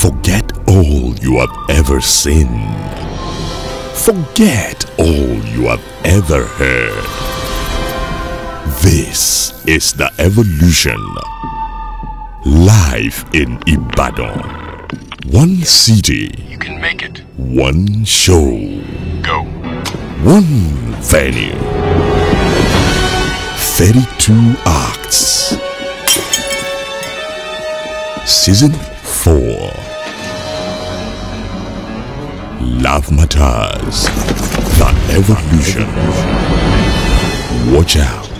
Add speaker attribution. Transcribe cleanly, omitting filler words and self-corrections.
Speaker 1: Forget all you have ever seen. Forget all you have ever heard. This is the evolution. Live in Ibadan. One city.
Speaker 2: You can make it.
Speaker 1: One show.
Speaker 2: Go.
Speaker 1: One venue. 32 acts. Season 4. Love Matters. The evolution. Watch out.